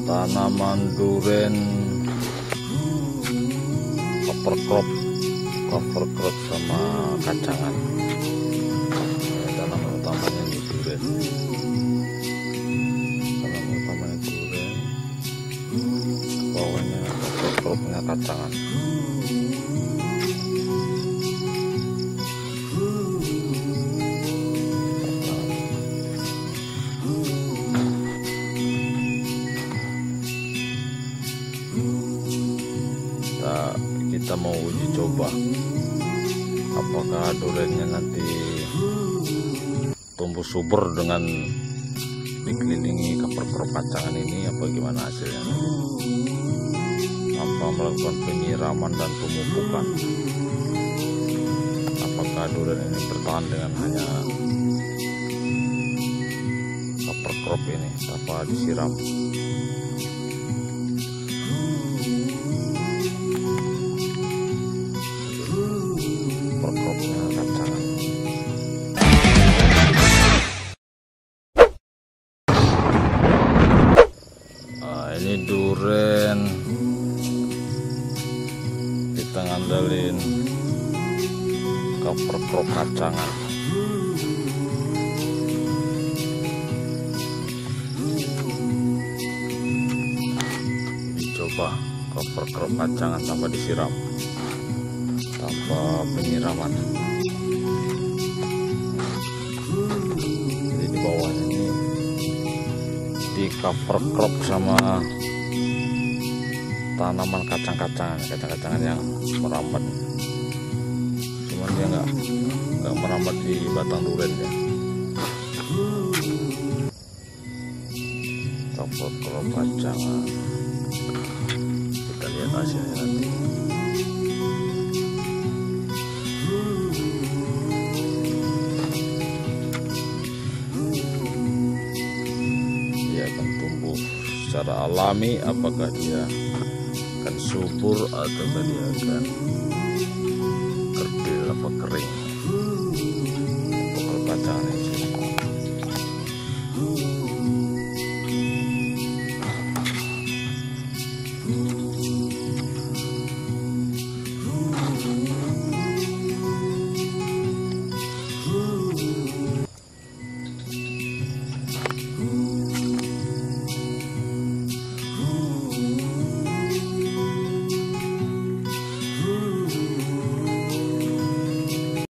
tanaman duren cover crop sama kacangan. Tanaman utamanya di duren, bawahnya cover cropnya kacangan. Kita mau uji coba apakah durennya nanti tumbuh subur dengan dikelilingi cover crop kacangan ini, apa gimana hasilnya nanti, tanpa melakukan penyiraman dan pemupukan. Apakah duren ini bertahan dengan hanya cover crop ini tanpa disiram. Ini duren kita ngandelin cover crop kacangan. Dicoba cover crop kacangan tanpa disiram, tanpa penyiraman. Jadi di bawah ini di cover crop sama tanaman kacang-kacangan yang merambat, cuman dia nggak merambat di batang duren ya. Cover crop kacangan, kita lihat hasilnya nanti. Secara alami, apakah dia akan subur atau dia akan